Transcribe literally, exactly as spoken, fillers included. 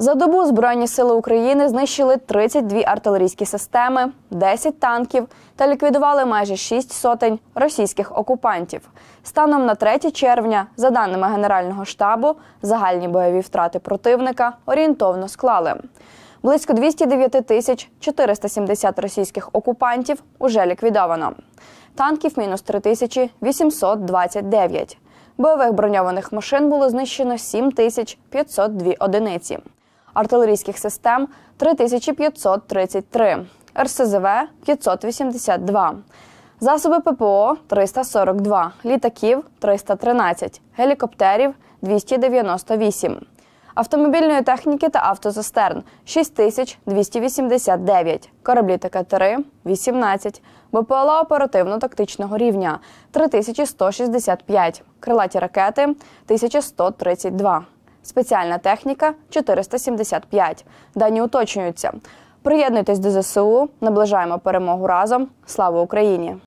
За добу Збройні сили України знищили тридцять дві артилерійські системи, десять танків та ліквідували майже шість сотень російських окупантів. Станом на третє червня, за даними Генерального штабу, загальні бойові втрати противника орієнтовно склали: близько двісті дев'ять тисяч чотириста сімдесят російських окупантів уже ліквідовано, танків – мінус три тисячі вісімсот двадцять дев'ять, бойових броньованих машин було знищено сім тисяч п'ятсот дві одиниці, артилерійських систем – три тисячі п'ятсот тридцять три, ер ес зе ве – п'ятсот вісімдесят два, засоби пе пе о – триста сорок два, літаків – триста тринадцять, гелікоптерів – двісті дев'яносто вісім, автомобільної техніки та автозастерн – шість тисяч двісті вісімдесят дев'ять, кораблі та катери – вісімнадцять, бе пе ел а оперативно-тактичного рівня – три тисячі сто шістдесят п'ять, крилаті ракети – тисяча сто тридцять два, спеціальна техніка – чотириста сімдесят п'ять. Дані уточнюються. Приєднуйтесь до зе се у, наближаємо перемогу разом. Слава Україні!